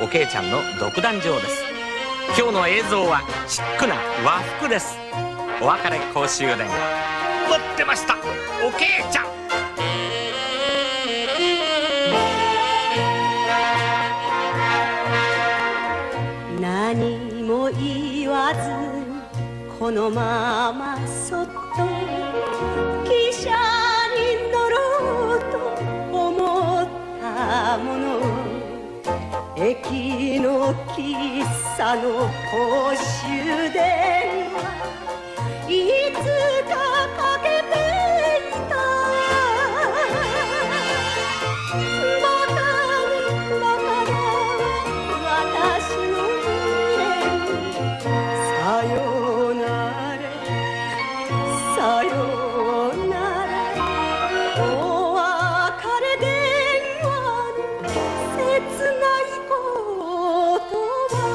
おけいちゃんの独壇場です。今日の映像はシックな和服です。お別れ公衆電話待ってました、おけいちゃん。 何も言わずこのままそっと汽車に乗ろうと思ったもの、駅の喫茶の公衆電話いつかかけていた。バカにバカだ私のさようならさようなら、お別れ電話の切ない言葉。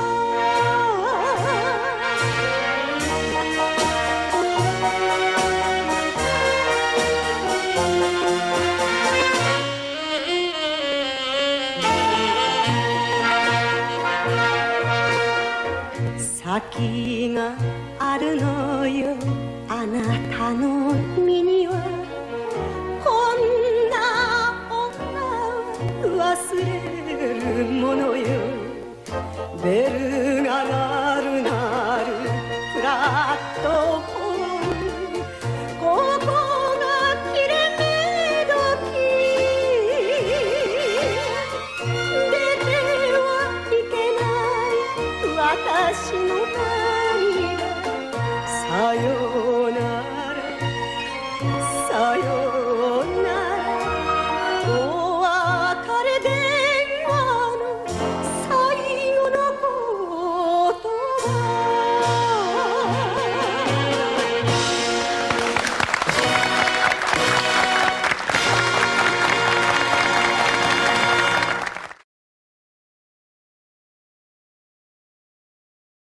先があるのよあなたの身には、こんな女は忘れるものよ。ベルが鳴る鳴るプラット